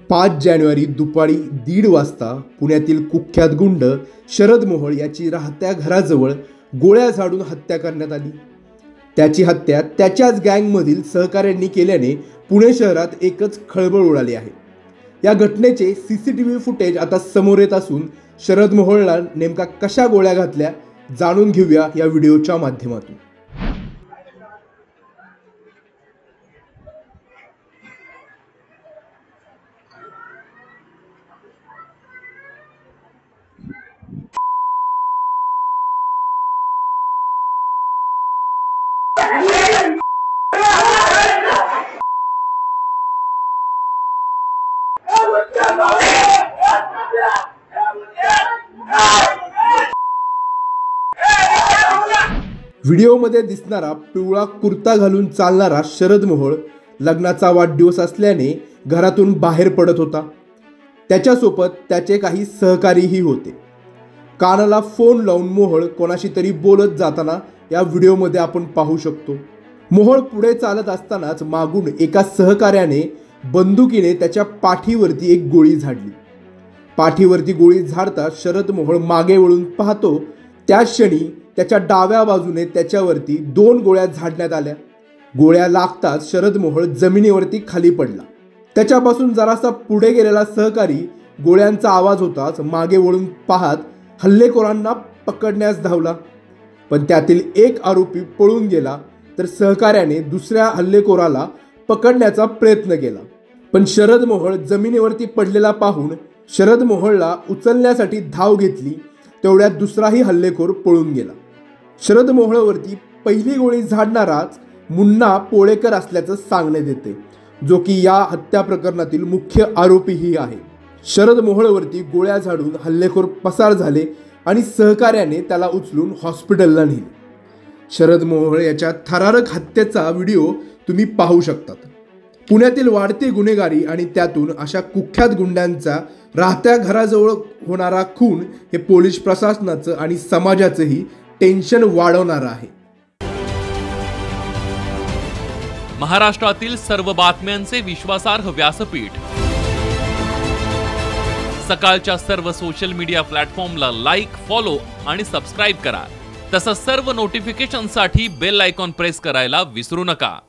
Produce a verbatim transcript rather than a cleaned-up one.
पाच जानेवारी दुपारी दीड वाजता पुण्यातील कुख्यात गुंड शरद मोहोळ याची राहत्या घराजवळ गोळ्या झाडून हत्या करण्यात आली। त्याची हत्या त्याच्याच गँगमधील सहकाऱ्यांनी केल्याने पुणे शहरात एकच खळबळ उडाली आहे। या घटनेचे सीसीटीव्ही फुटेज आता समोर येत असून शरद मोहोळला नेमका कशा गोळ्या घातल्या जाणून घेऊया या व्हिडिओच्या माध्यमातून। व्हिडिओमध्ये दिसणारा पिवळा कुर्ता घालून चालणारा शरद मोहोळ लग्नाचा वाढदिवस असल्याने घरातून बाहेर पडत होता। त्याच्यासोबत त्याचे काही सहकारीही होते। कानाला फोन लावून मोहोळ कोणाशी तरी बोलत जाताना या व्हिडिओमध्ये आपण पाहू शकतो। मोहोळ पुढे चालत असतानाच मागून एका सहकार्याने बंदुकीने त्याच्या पाठीवरती एक गोळी झाडली। पाठीवरती गोळी झाडता शरद मोहोळ मागे वळून पाहतो, त्याच क्षणी त्याच्या डाव्या बाजूने त्याच्यावरती दोन गोळ्या झाडण्यात आल्या। गोळ्या लागताच शरद मोहोळ जमिनीवरती खाली पडला। त्याच्यापासून जरासा पुढे गेलेला सहकारी गोळ्यांचा आवाज होताच मागे वळून पाहत हल्लेखोरांना पकडण्यास धावला, पण त्यातील एक आरोपी पळून गेला तर सहकार्याने दुसऱ्या हल्लेखोराला पकडण्याचा प्रयत्न केला, पण शरद मोहोळ जमिनीवरती पडलेला पाहून शरद मोहोळला उचलण्यासाठी धाव घेतली। तेवढ्यात दुसराही हल्लेखोर पळून गेला। शरद मोहोळवरती पहिली गोळी झाडणाराच मुन्ना पोळेकर असल्याचं सांगण्यात येते, जो की या हत्या प्रकरणातील मुख्य आरोपीही आहे। शरद मोहोळवरती गोळ्या झाडून हल्लेखोर पसार झाले आणि सहकार्याने त्याला उचलून हॉस्पिटलला नेले। शरद मोहोळ याच्या थरारक हत्येचा व्हिडिओ तुम्ही पाहू शकतात। पुण्यातील वाढती गुन्हेगारी आणि त्यातून अशा कुख्यात गुंडांचा राहत्या घराजवळ होणारा खून हे पोलीस प्रशासनाचं आणि समाजाचंही टेन्शन वाढवणार आहे। महाराष्ट्रातील सर्व बातम्यांचे विश्वासार्ह व्यासपीठ, सकाळच्या सर्व सोशल मीडिया प्लॅटफॉर्मला लाईक, फॉलो आणि सबस्क्राईब करा। तसंच सर्व नोटिफिकेशनसाठी बेल आयकॉन प्रेस करायला विसरू नका।